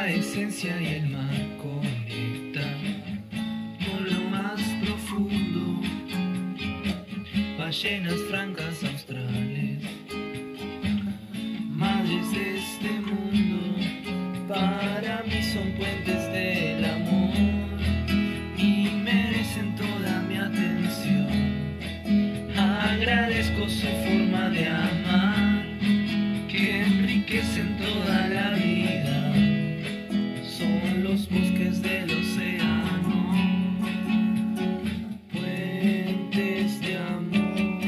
la esencia y el mar conecta con lo más profundo. Ballenas francas australes, madres de este mundo, para mí son puentes del amor y merecen toda mi atención. Agradezco su forma de amar, que enriquecen toda la vida. Son los bosques del océano, puentes de amor.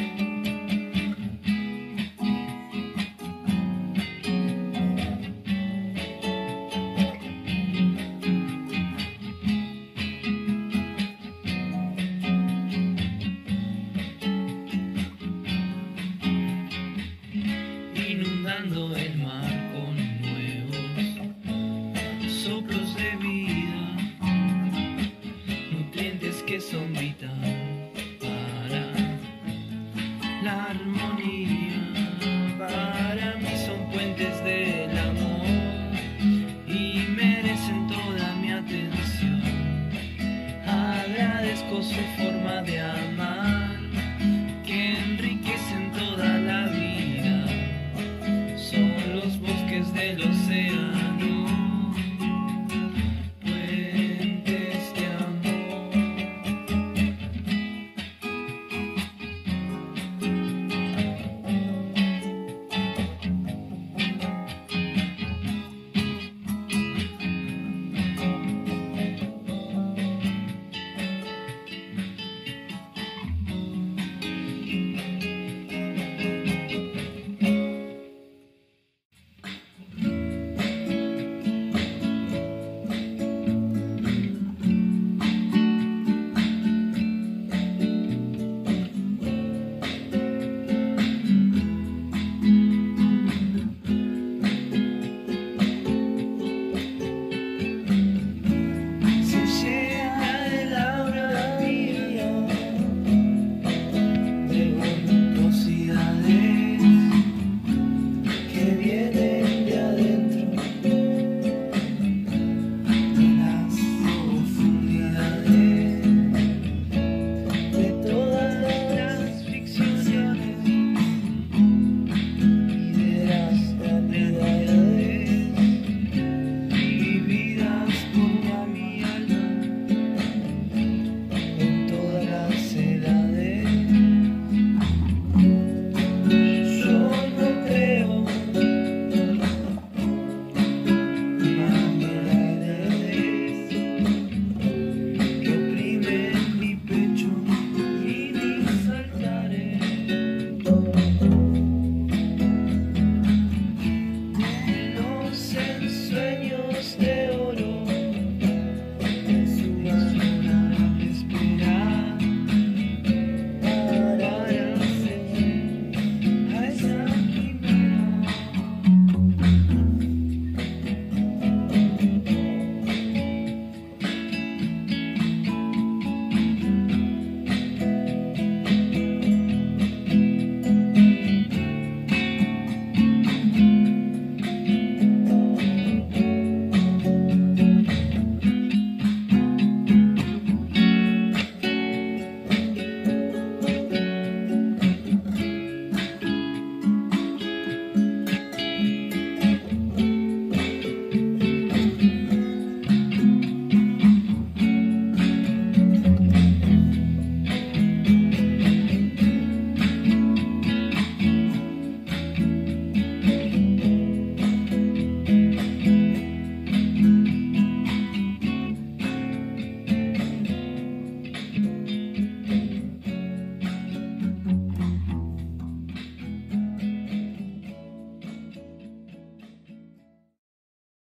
Inundando el mar con nuevos soplos de vida, nutrientes que son vital para la armonía. Para mí son puentes del amor y merecen toda mi atención. Agradezco su forma de amar, que enriquecen toda la vida. Son los bosques del océano.